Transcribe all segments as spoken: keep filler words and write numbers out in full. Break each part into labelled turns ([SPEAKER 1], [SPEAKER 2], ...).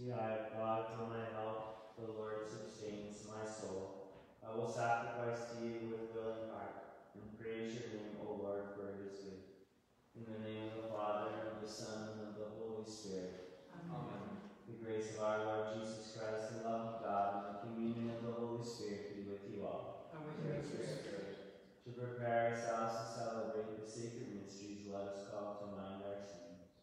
[SPEAKER 1] The eye of God is my help, the Lord sustains my soul. I will sacrifice to you with willing heart, and praise your name, O Lord, for it is good. In the name of the Father, and of the Son, and of the Holy Spirit. Amen. The grace of our Lord Jesus Christ, the love of God, and the communion of the Holy Spirit be with you all.
[SPEAKER 2] And with your spirit.
[SPEAKER 1] To prepare ourselves to celebrate the sacred mysteries, let us call to mind our sins.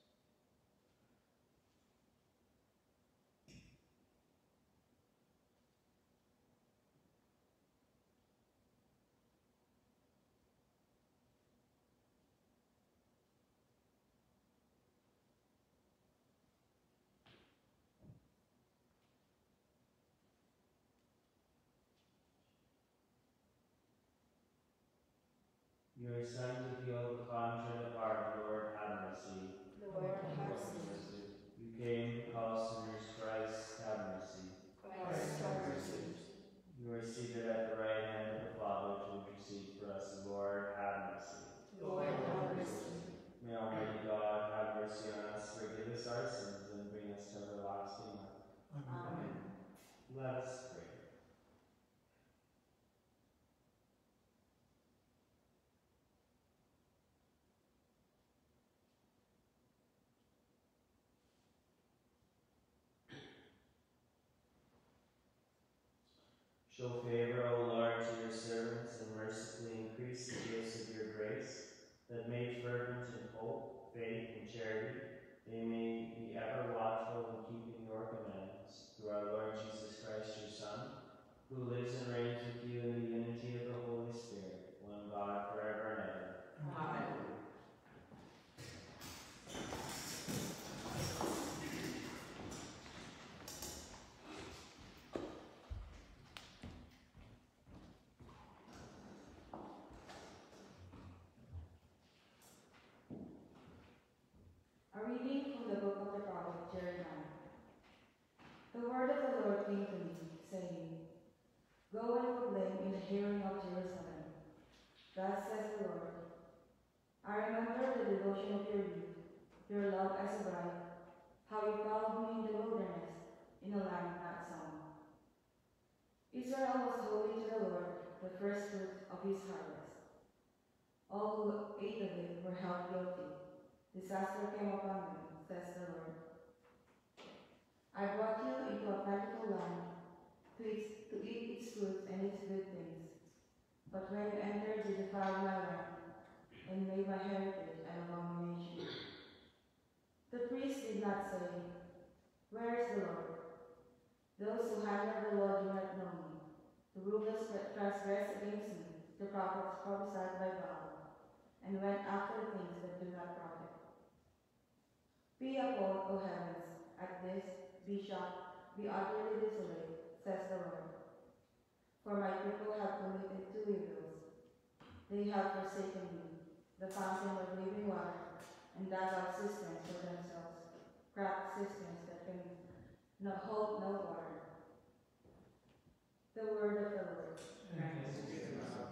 [SPEAKER 1] Your Son to heal the contrite of heart, Lord, have mercy.
[SPEAKER 2] Lord, have mercy.
[SPEAKER 1] You came to call sinners, Christ, have mercy.
[SPEAKER 2] Christ, have mercy.
[SPEAKER 1] You are seated at the right hand of the Father to intercede for us, Lord, have mercy.
[SPEAKER 2] Lord, have mercy.
[SPEAKER 1] May Almighty God have mercy on us, forgive us our sins, and bring us to everlasting life.
[SPEAKER 2] Amen.
[SPEAKER 1] Let us pray. Show favor, O Lord, to your servants, and mercifully increase the gifts of your grace, that made fervent in hope, faith, and charity, they may be ever watchful in keeping your commandments. Through our Lord Jesus Christ, your Son, who lives and reigns with you in the unity of the Holy Spirit, one God, forever and ever.
[SPEAKER 2] Amen.
[SPEAKER 3] A reading from the book of the prophet Jeremiah. The word of the Lord came to me, saying, Go and proclaim in the hearing of Jerusalem. Thus says the Lord, I remember the devotion of your youth, your love as a bride, how you followed me in the wilderness, in a land not sown. Israel was holy to the Lord, the first fruit of his harvest. All who ate of it were held guilty. Disaster came upon them, says the Lord. I brought you into a plentiful land to eat, to eat its fruits and its good things. But when you entered, you defiled my land and made my heritage an abomination. The priests did not say, Where is the Lord? Those who handle the law do not know me. The rulers transgressed against me, the prophets prophesied by God, and went after things that do not profit. Be appalled, O heavens, at this, be shocked, be utterly desolate, says the Lord. For my people have committed two evils. They have forsaken me, the fountain of living water, and dug out cisterns for themselves, cracked cisterns that can not hold no water. The word of the Lord.
[SPEAKER 2] Thanks be to God.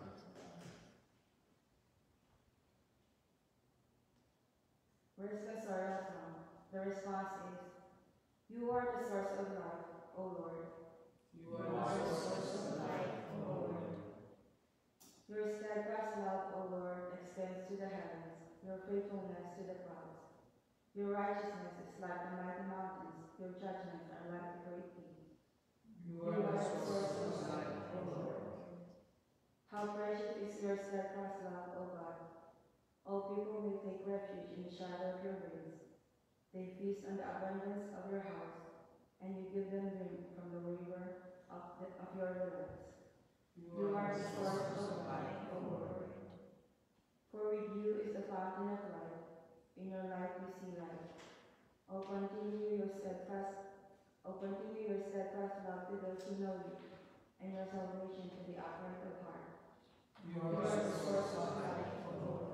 [SPEAKER 3] Where's the sorrow from? The response is, You are the source of life, O Lord.
[SPEAKER 2] You are the source of life, O Lord.
[SPEAKER 3] Your steadfast love, O Lord, extends to the heavens, your faithfulness to the clouds. Your righteousness is like the mighty mountains, your judgments are like the great deep.
[SPEAKER 2] You are the source of life, O Lord.
[SPEAKER 3] How precious is your steadfast love, O God. All people may take refuge in the shadow of your wings. They feast on the abundance of your house, and you give them drink from the river of, the, of your delights. You are the source of life, O Lord. For with you is the fountain of life. In your light we see life. O continue your steadfast, O continue your steadfast love to those who know you, and your salvation to the upright of heart.
[SPEAKER 2] You are the source of life, O Lord.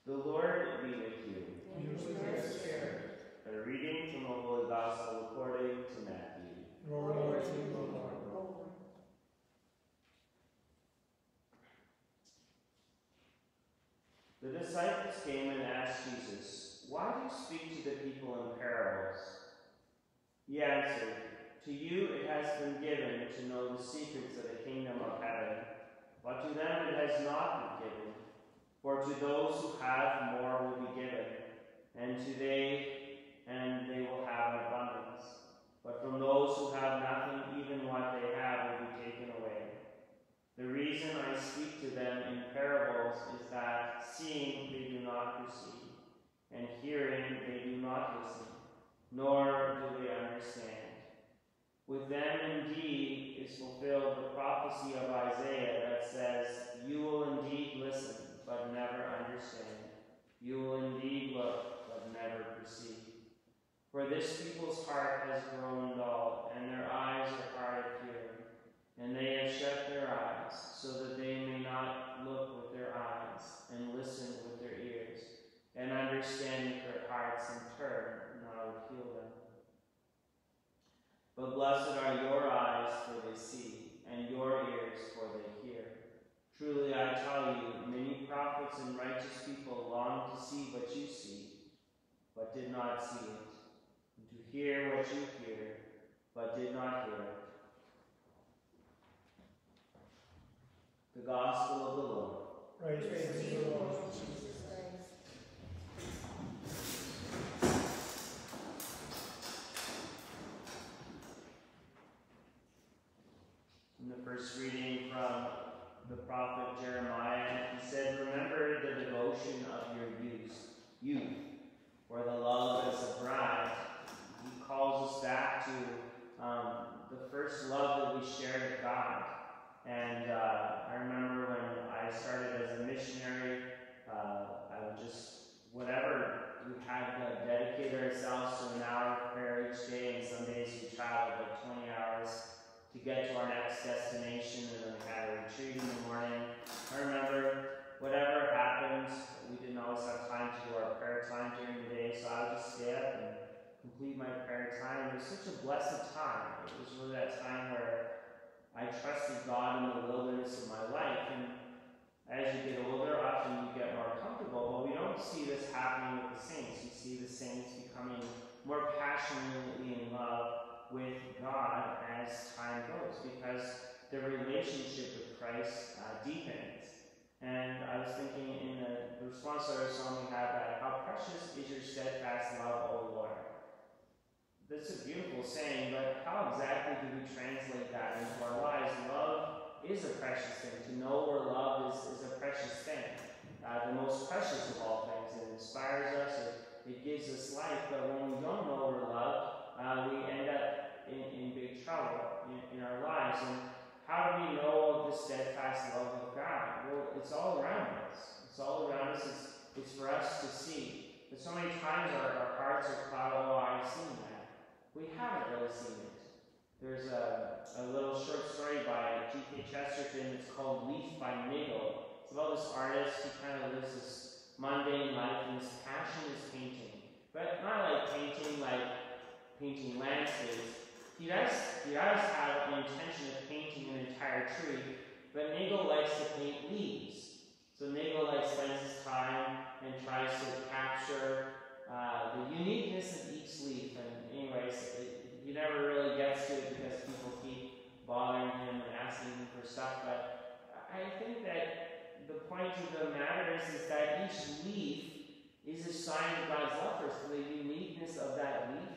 [SPEAKER 1] The Lord be with you.
[SPEAKER 2] And with your spirit.
[SPEAKER 1] A reading from the Holy Gospel according to Matthew.
[SPEAKER 2] Glory to you, Lord.
[SPEAKER 1] The disciples came and asked Jesus, "Why do you speak to the people in parables?" He answered, "To you it has been given to know the secrets of the kingdom of heaven, but to them it has not been given. For to those who have, more will be given, and to they, and they will have an abundance. But from those who have nothing, even what they have will be taken away. The reason I speak to them in parables is that seeing they do not perceive, and hearing they do not listen, nor do they understand. With them indeed is fulfilled the prophecy of Isaiah that says, 'You will indeed listen, but never understand. You will indeed look, but never perceive. For this people's heart has grown dull, and their eyes are hard of hearing. And they have shut their eyes, so that they may not look with their eyes, and listen with their ears, and understand with their hearts, and turn, and I will heal them.' But blessed are your eyes, for they see, and your ears, for they hear. Truly I tell you, many prophets and righteous people longed to see what you see, but did not see it, and to hear what you hear, but did not hear it." The Gospel of the Lord.
[SPEAKER 2] Praise, Praise to you, Lord Jesus Christ.
[SPEAKER 1] In the first reading from the prophet Jeremiah, he said, "Remember the devotion of your youth, youth, for the love as a bride." He calls us back to um, the first love that we shared with God. And uh, I remember when I started as a missionary, uh, I would just, whatever, we had to dedicate ourselves to an hour of prayer each day, and some days we traveled like twenty hours to get to our next destination, and then we had a retreat in the morning. I remember whatever happened, we didn't always have time to do our prayer time during the day, so I would just stay up and complete my prayer time. It was such a blessed time. It was really that time where I trusted God in the wilderness of my life. And as you get older, often you get more comfortable, but we don't see this happening with the saints. We see the saints becoming more passionately in love with God as time goes, because their relationship with Christ uh, deepens. And I was thinking in the, the responsorial song we have that, "How precious is your steadfast love, O Lord." That's a beautiful saying, but how exactly do we translate that into our lives? Love is a precious thing. To know we're loved is, is a precious thing. Uh, the most precious of all things. It inspires us, it, it gives us life, but when we don't know we're loved, Uh, we end up in, in big trouble in, in our lives. And how do we know the steadfast love of God? Well, it's all around us. It's all around us. It's, it's for us to see. But so many times our, our hearts are clouded. "Oh, I've seen that." We haven't really seen it. There's a, a little short story by G K Chesterton. It's called Leaf by Nagel. It's about this artist who kind of lives this mundane life, and his passion is painting. But not like painting like painting landscapes. He does, he does have an intention of painting an entire tree, but Nagel likes to paint leaves. So Nagel like spends his time and tries to capture uh, the uniqueness of each leaf. And anyways, it, he never really gets to it because people keep bothering him and asking him for stuff. But I think that the point of the matter is, is that each leaf is a sign of God's love for us. The uniqueness of that leaf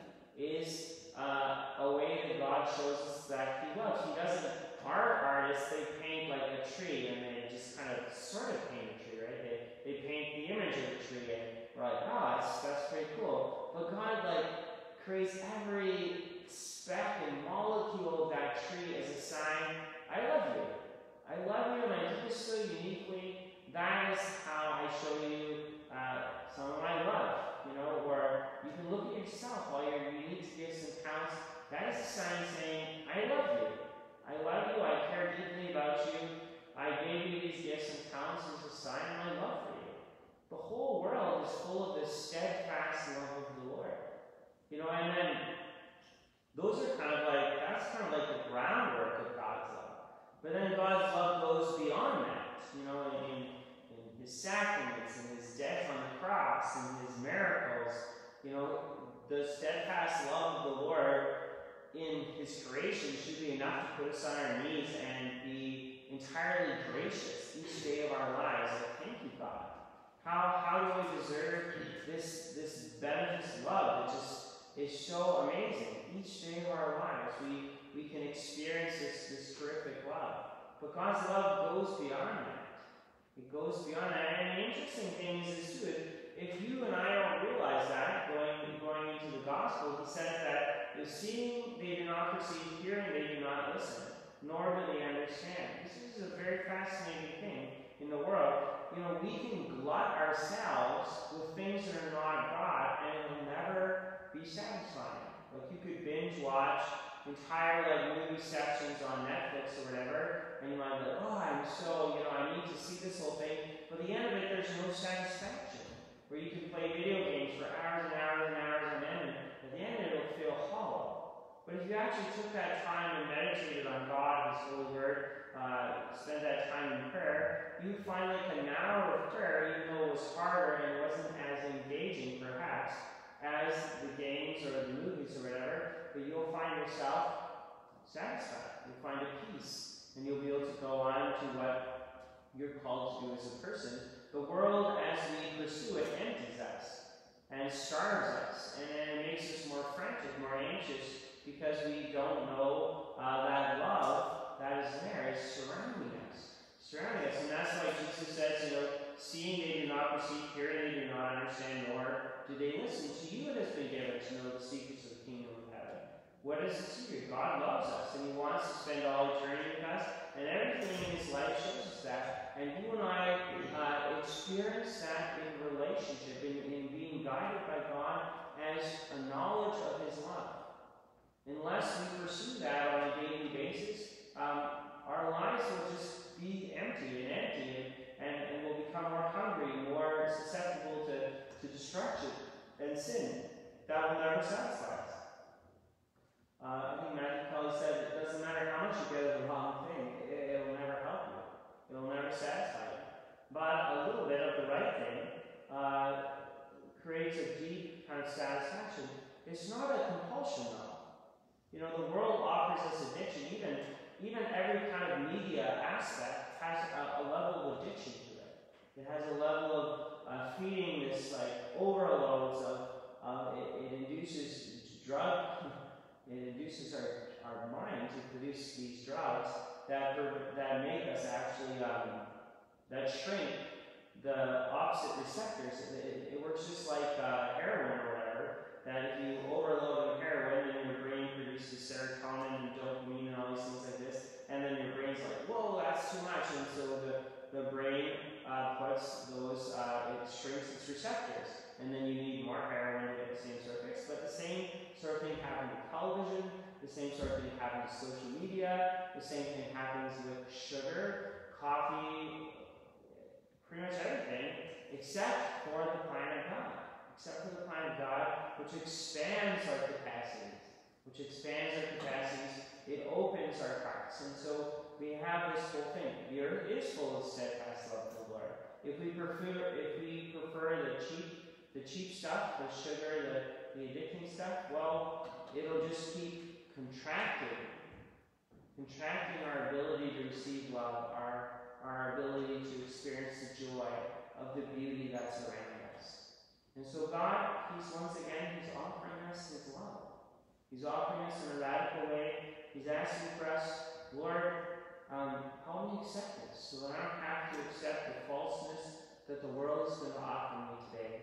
[SPEAKER 1] is uh, a way that God shows us that He loves. He doesn't, our artists, they paint like a tree, and they just kind of sort of paint a tree, right? They, they paint the image of the tree, and we're like, oh, that's, that's pretty cool. But God, like, creates every speck and molecule of that tree as a sign, I love you. I love you, and I do this so uniquely. That is how I show you uh, some of my love. You know, or you can look at yourself, all your unique gifts and talents. That is a sign saying, I love you. I love you. I care deeply about you. I gave you these gifts and talents as a sign of my love for you. the whole world is full of this steadfast love of the Lord. You know, and then those are kind of like, that's kind of like the groundwork of God's love. But then God's love goes beyond that, you know, in, in his sacraments and his death on the cross and his miracles. You know, the steadfast love of the Lord in his creation should be enough to put us on our knees and be entirely gracious each day of our lives. Like, thank you, God. How, how do we deserve this, this beneficent love that just is so amazing? Each day of our lives, we, we can experience this, this terrific love. But God's love goes beyond that. It goes beyond that. And the interesting thing is, is too, if, if you and I don't realize that, going, going into the gospel, he says that if seeing they do not perceive, hearing they do not listen, nor do they understand. This is a very fascinating thing in the world. You know, we can glut ourselves with things that are not God, and it will never be satisfying. Like, you could binge watch entire like movie sections on Netflix or whatever, and you might be like, oh, I'm so, you know, I need to see this whole thing. But at the end of it, there's no satisfaction. Where you can play video games for hours and hours and hours and then at the end it'll feel hollow. But if you actually took that time and meditated on God, His holy word, uh, spent that time in prayer, you would find like an hour of prayer, even though it was harder and wasn't as engaging perhaps as the games or the movies or whatever, but you'll find yourself satisfied. You'll find a peace, and you'll be able to go on to what you're called to do as a person. The world, as we pursue it, empties us and starves us, and then it makes us more frantic, more anxious, because we don't know uh, that love that is there is surrounding us. Surrounding us. And that's why Jesus says, you know, seeing they do not perceive, hearing they do not understand, nor do they listen. To you it has been given to know the secrets of the kingdom of heaven. What is the secret? God loves us, and He wants to spend all eternity with us, and everything in His life shows us that. And you and I uh, experience that in relationship, in, in being guided by God as a knowledge of His love. Unless we pursue that on a daily basis, um, our lives will just be empty and empty, and, and, and we'll become more hungry, more susceptible to, to destruction and sin. That will never satisfy us. Uh, I think Matthew Kelly said it doesn't matter how much you get of the wrong thing, it, it'll never help you. It'll never satisfy you. But a little bit of the right thing uh, creates a deep kind of satisfaction. It's not a compulsion, though. You know, the world offers us addiction. Even, even every kind of media aspect has a, a level of addiction to it. It has a level of uh, feeding this, like, overloads of, uh, it, it induces drug, it induces our, our mind to produce these drugs that, that make us actually, um, that shrink the opposite receptors. It, it, it works just like uh, heroin or whatever, that if you overload on heroin, then your brain produces serotonin and dopamine and all these things like this, and then your brain's like, whoa, that's too much, and so the, the brain uh, puts those, uh, it shrinks its receptors, and then you need more heroin to get the same sort of fix. But the same sort of thing happens with television, the same sort of thing happens with social media, the same thing happens with sugar, coffee, pretty much everything, except for the plan of God. Except for the plan of God, which expands our capacities, which expands our capacities, it opens our hearts. And so we have this whole thing. The earth is full of steadfast love for the Lord. If we prefer, if we prefer the cheap, the cheap stuff, the sugar, the, the addicting stuff, well, it'll just keep contracting, contracting our ability to receive love, our, our ability to experience the joy of the beauty that's around us. And so God, He's once again, He's offering us His love. He's offering us in a radical way. He's asking for us, Lord, um, help me accept this, so that I don't have to accept the falseness that the world is going to offer me today.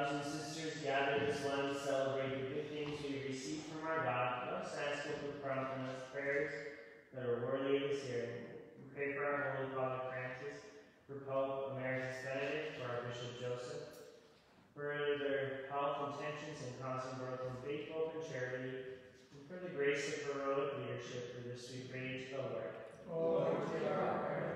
[SPEAKER 1] brothers and sisters gathered as one to celebrate the good things we receive from our God, let us ask Him to prompt in us prayers that are worthy of His hearing. We pray for our Holy Father Francis, for Pope Emeritus Benedict, for our Bishop Joseph, for their health, intentions, and constant growth in faith, hope, and charity, and for the grace of heroic leadership for this we pray to the Lord.
[SPEAKER 2] Lord, hear our prayer.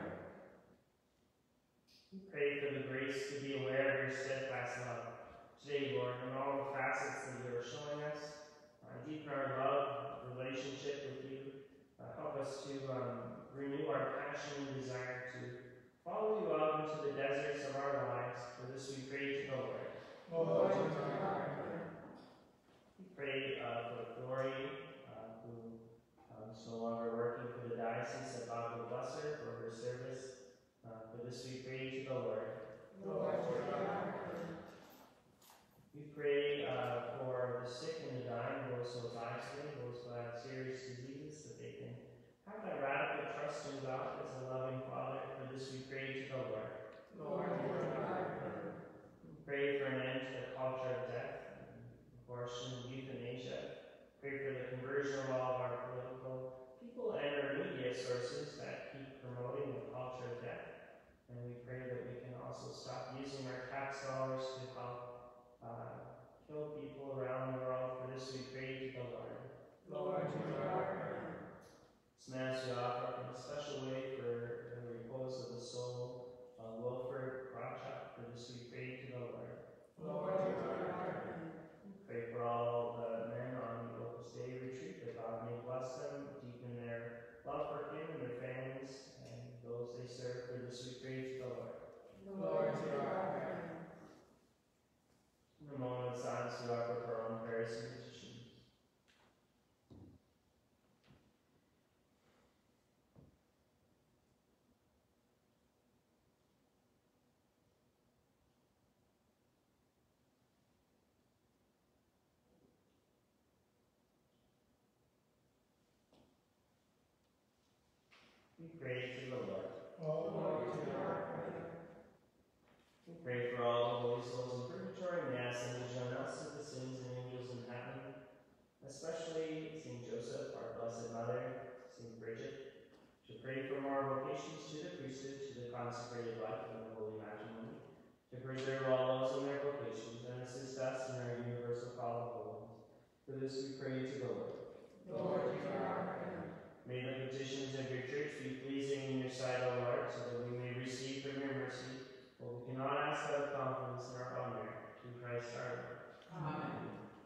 [SPEAKER 1] We pray for the grace to be aware of your steadfast love. Today, Lord, in all the facets that you are showing us, uh, deepen our love, relationship with you. Uh, help us to um, renew our passion and desire to follow you out into the deserts of our lives. For this we pray to the Lord.
[SPEAKER 2] Lord, hear our prayer.
[SPEAKER 1] We pray uh, for Glory, uh, who um, is no longer working for the diocese, that God will bless her for her service. Uh, for this we pray to the Lord.
[SPEAKER 2] Lord, hear our prayer.
[SPEAKER 1] We pray uh, for the sick and the dying, those who have died today, those who have serious diseases, that they can have that radical trust in God as a loving Father. For this we pray to the Lord.
[SPEAKER 2] Lord, hear our prayer.
[SPEAKER 1] We pray for an end to the culture of death, abortion, euthanasia. Pray for the conversion of all of our political people and our media sources that keep promoting the culture of death. And we pray that we can also stop using our tax dollars to help uh, kill people around the world. For this we pray to the Lord.
[SPEAKER 2] Lord, hear our prayer.
[SPEAKER 1] This Mass we offer in a special way for the repose of the soul of Wilfred Rochuk. For this we pray to the Lord.
[SPEAKER 2] Lord, hear our prayer.
[SPEAKER 1] Pray for all the men on the Opus Dei retreat, that God may bless them, deepen their love for Him and their families and those they serve. For this we pray to the Lord.
[SPEAKER 2] Lord, hear our prayer.
[SPEAKER 1] In a moment of silence, we offer for our own prayers and petitions. We pray to the Lord.
[SPEAKER 2] Oh, Lord, hear our prayer.
[SPEAKER 1] We pray for all the holy souls in purgatory and ask them to join us with the saints and angels in heaven, especially Saint Joseph, our Blessed Mother, Saint Bridget, to pray for more vocations to the priesthood, to the consecrated life and the holy matrimony, to preserve all those in their vocations and assist us in our universal call of holiness. For this we pray to the Lord.
[SPEAKER 2] Lord, hear our prayer.
[SPEAKER 1] May the petitions of your church be pleasing in your sight, O Lord, so that we may receive from your mercy what we cannot ask out of confidence in our own merit. Through Christ our Lord.
[SPEAKER 2] Amen.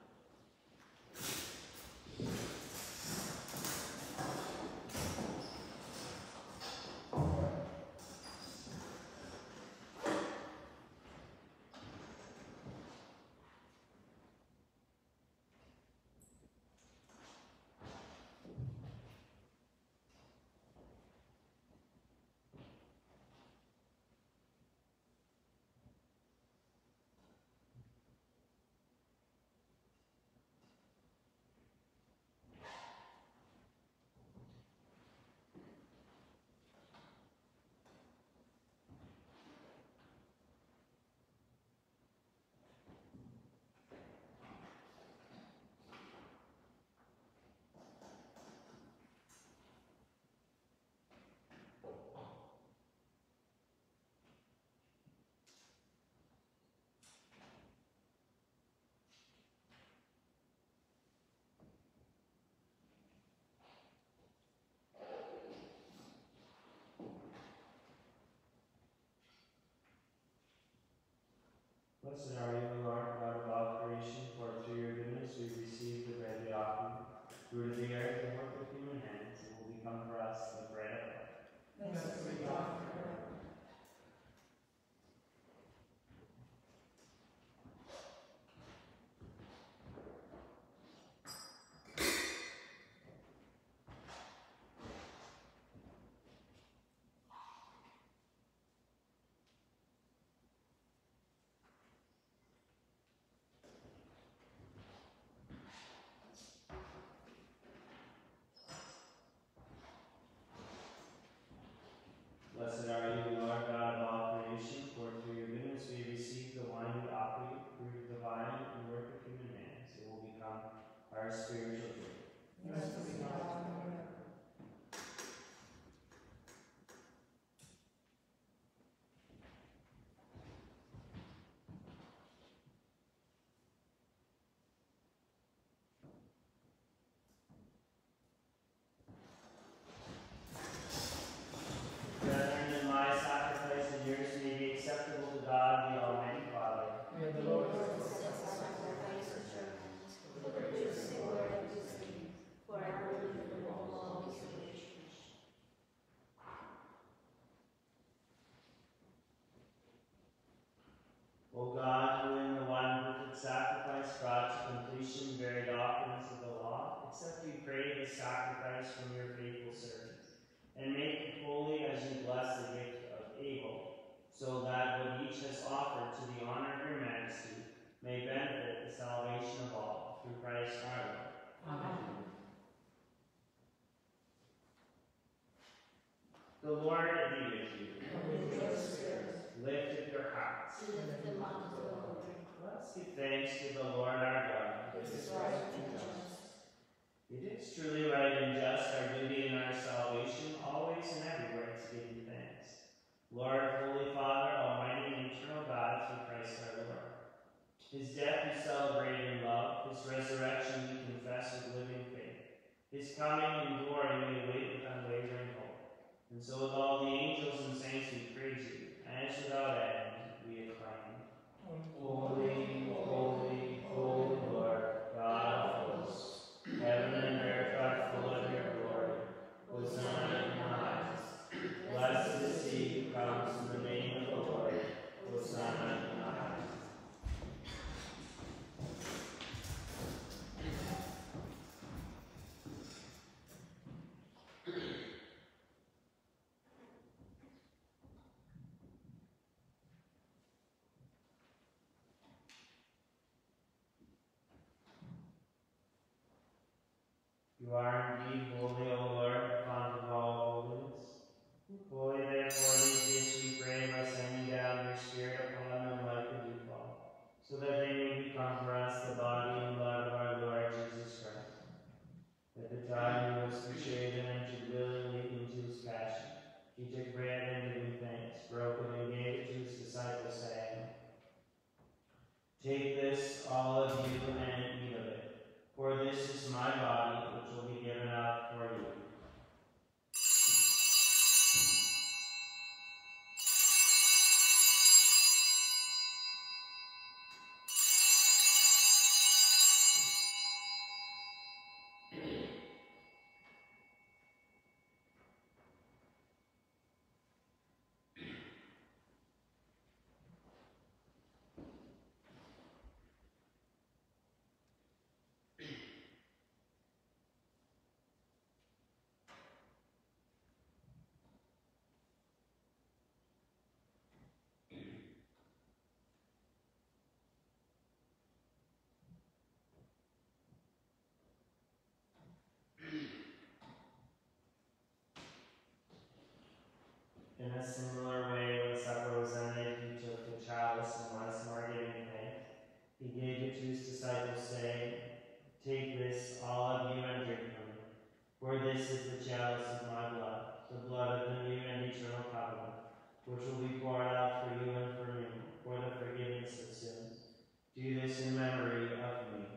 [SPEAKER 1] Blessed are you, Lord, God of all creation, for through your goodness we receive the bread we offer, fruit of the earth, the work of human hands, and will become for us the bread of life.
[SPEAKER 2] Blessed be God forever.
[SPEAKER 1] each has offered to the honor of your majesty may benefit the salvation of all, through Christ our Lord.
[SPEAKER 2] Amen.
[SPEAKER 1] The Lord be with you.
[SPEAKER 2] And with your spirit.
[SPEAKER 1] Lift up your hearts.
[SPEAKER 2] Lift them up to the Lord.
[SPEAKER 1] Let's give thanks to the Lord our God.
[SPEAKER 2] It is right and just.
[SPEAKER 1] It is truly right and just, our duty and our salvation, always and everywhere to give you thanks. Lord, Holy Father, Almighty and eternal God, through Christ our Lord. His death we celebrate in love, his resurrection we confess with living faith. His coming in glory we await with unwavering hope. And so with all the angels and saints we praise you, as without end we acclaim. Holy, holy, holy Lord, God of hosts, heaven and earth are full of your glory. Hosanna in the highest. Blessed is he who comes in the name of the Lord. Hosanna in the highest. You are indeed holy, O Lord, the fount of all holiness. Holy, therefore, these gifts we pray by sending down your Spirit upon them like a dewfall, so that they may become for us the body and blood of our Lord Jesus Christ. At the time he was betrayed and entered willingly into his passion, he took bread and giving thanks, broke it and gave it to his disciples, saying, Take this, all of you, and eat of it. For this is my body, which will be given up for you. In a similar way, when supper was ended, he took the chalice, and once more giving thanks, he gave it to his disciples, saying, Take this, all of you, and drink from it. For this is the chalice of my blood, the blood of the new and eternal covenant, which will be poured out for you and for me, for the forgiveness of sins. Do this in memory of me.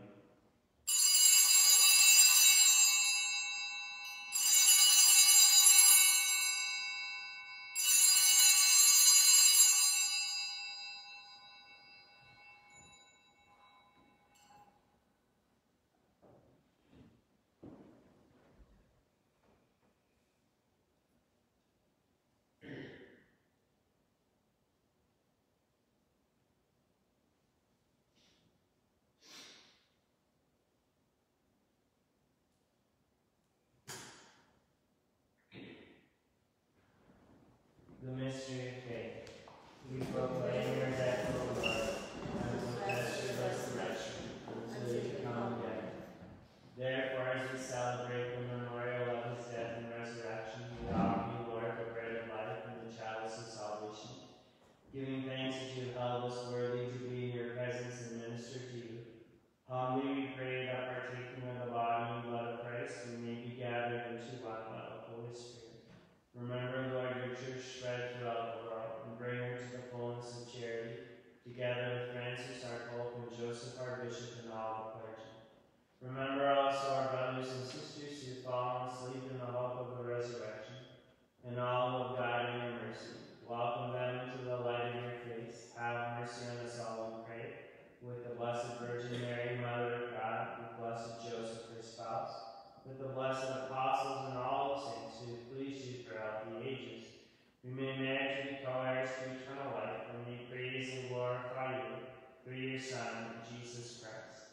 [SPEAKER 1] The mystery of faith. We proclaim your death, O Lord, and confess your resurrection until you come again. Therefore, as we celebrate the memorial of his death and resurrection, we offer you, Lord, the bread of life and the chalice of salvation, giving thanks that you have held us worthy to be in your presence and minister to you. Humbly we pray that partaking of the body and blood of Christ, we may be gathered into one by the Holy Spirit. Remember, Lord, your church spread throughout the world, and bring her to the fullness of charity, together with Francis, our Pope, and Joseph, our Bishop, and all the clergy. Remember also our brothers and sisters who have fallen asleep in the hope of the resurrection, and all who have died in your mercy. Welcome them into the light of your face. Have mercy on us all, we pray, with the Blessed Virgin Mary, Mother of God, with blessed Joseph, her spouse, with the blessed apostles and all the saints who have pleased you throughout the ages. We may merit to be co-heirs to eternal life, and may praise and glorify you through your Son, Jesus Christ.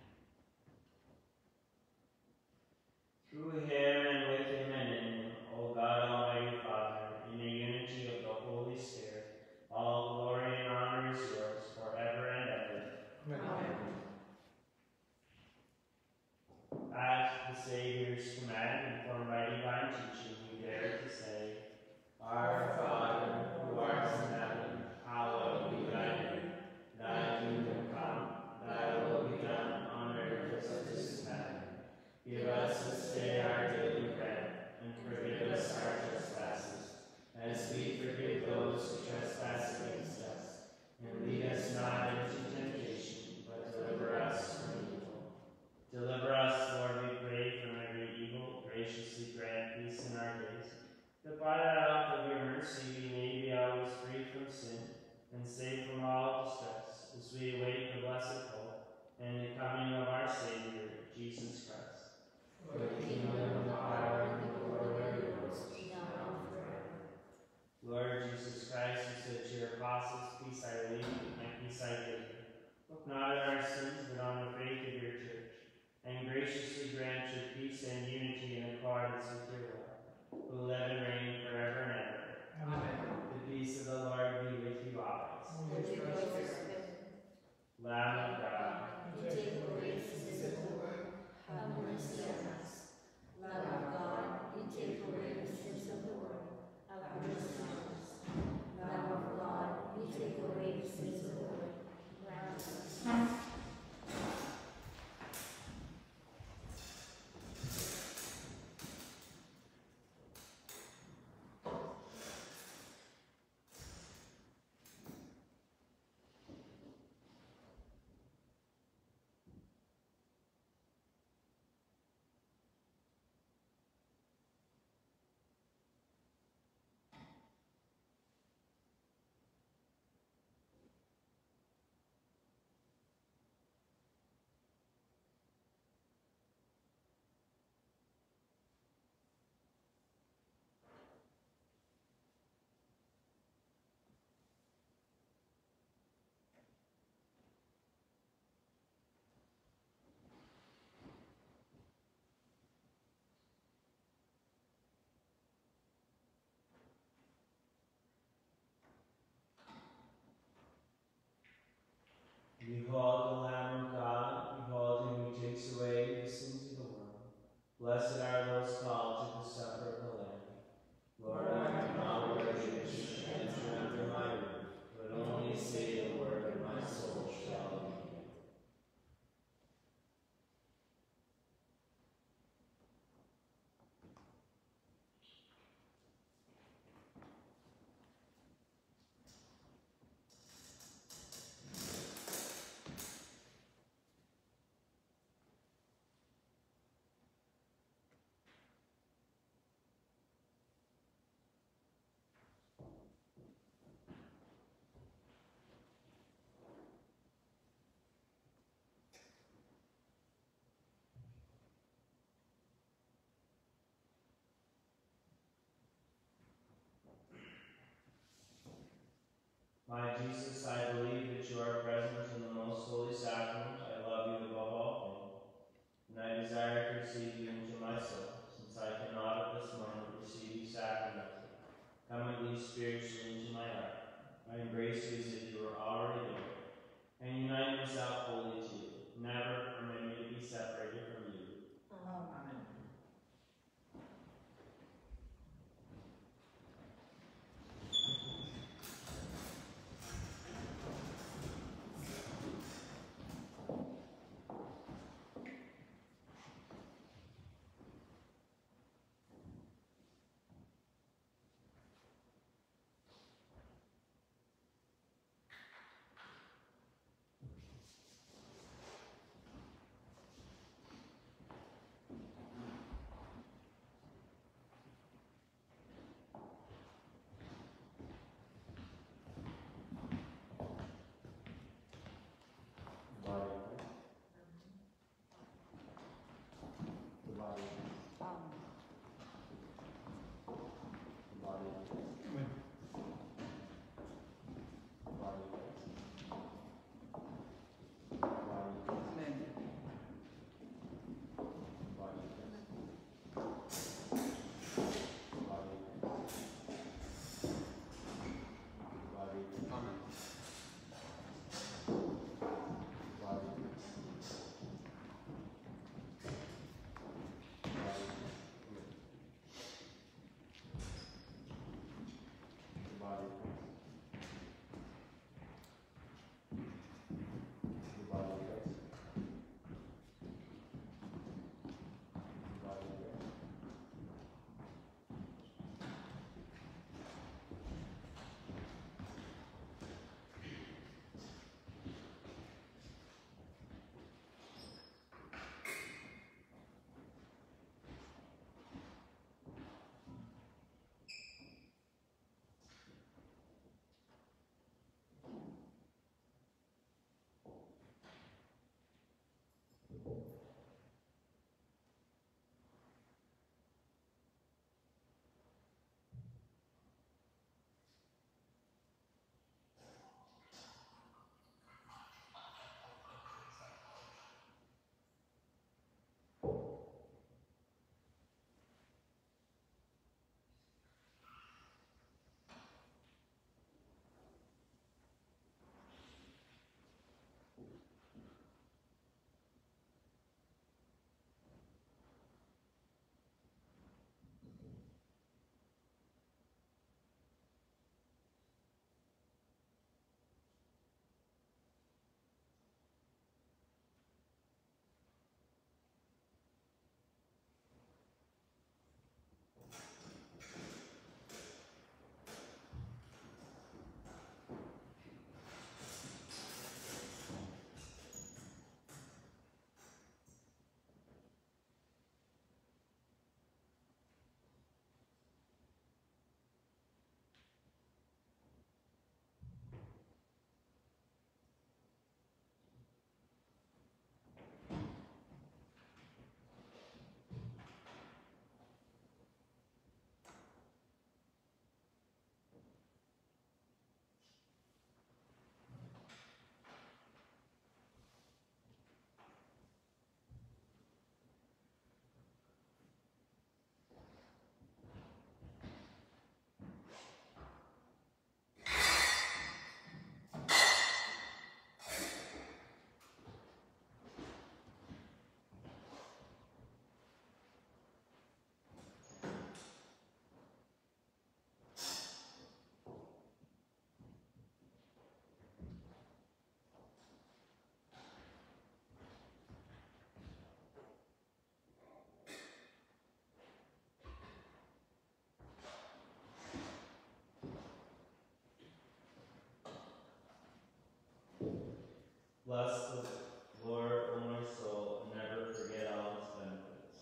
[SPEAKER 1] Through him, and with him, and in him, O God, Almighty Father, in the unity of the Holy Spirit, all glory and honor and save from all distress, as we await the blessed hope and the coming of our Savior, Jesus Christ.
[SPEAKER 2] For the kingdom and the power and the glory are yours, now and forever.
[SPEAKER 1] Lord Jesus Christ, who said to your apostles, peace I leave, my peace I give you. Look not at our sins, but on the faith of your church, and graciously grant your peace and unity in accordance with your will, who live and reign forever and ever.
[SPEAKER 2] Amen.
[SPEAKER 1] The peace of the Lord be with you always.
[SPEAKER 2] And with your spirit.
[SPEAKER 1] Lamb of God,
[SPEAKER 2] You take away the sins of the world. Have mercy on us. Lamb of God, you take away the sins of the world. Have mercy on us. Lamb of God, you take away the sins of the world. Grant us.
[SPEAKER 1] behold the Lamb of God, behold him who takes away the sins of the world. Blessed are those called to the supper of the Lamb. Lord, I am not worthy that you should enter under my roof, but only say the word, and my soul shall be healed. My Jesus, I believe that you are present in the most holy sacrament. I love you above all things, and I desire to receive you into my soul, since I cannot at this moment receive you sacramentally. Come at least spiritually into my heart. I embrace you as if you were already there, and unite myself wholly to you. Never permit me to be separated from you.
[SPEAKER 2] Amen.
[SPEAKER 1] Bless the Lord, O my soul, and never forget all his benefits.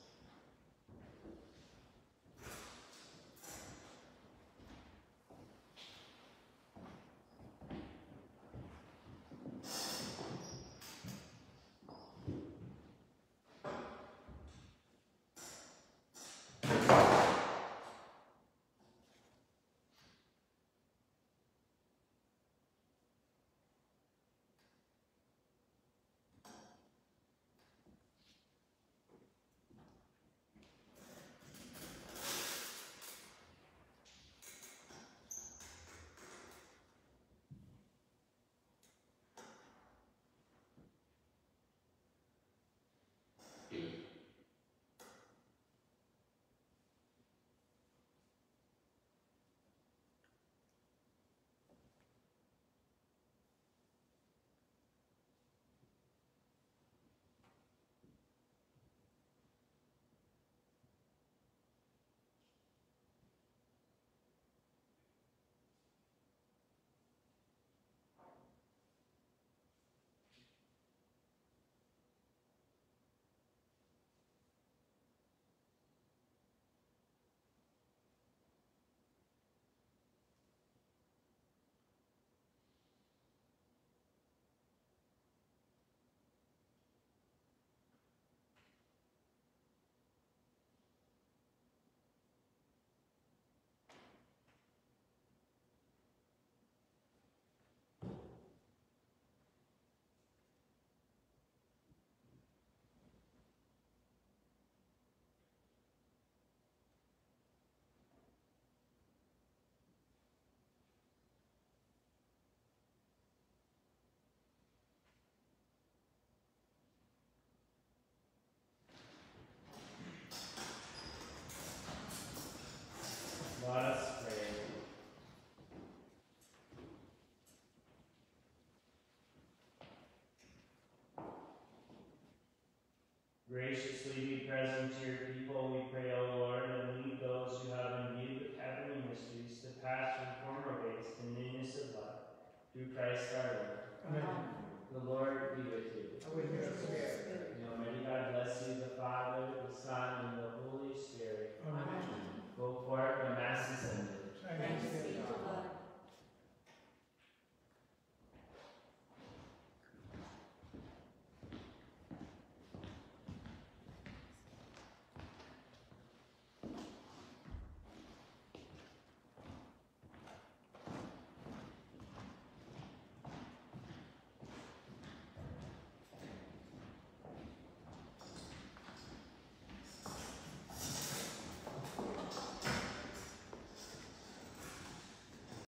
[SPEAKER 1] Let us pray. Graciously be present to your people, we pray, O Lord, and lead those who have imbued with heavenly mysteries to pass from former ways to newness of life. Through Christ our Lord.
[SPEAKER 2] Amen.
[SPEAKER 1] The Lord be with you.
[SPEAKER 2] And with your spirit.
[SPEAKER 1] May Almighty God bless you, the Father, the Son, and the Holy Spirit.
[SPEAKER 2] Amen.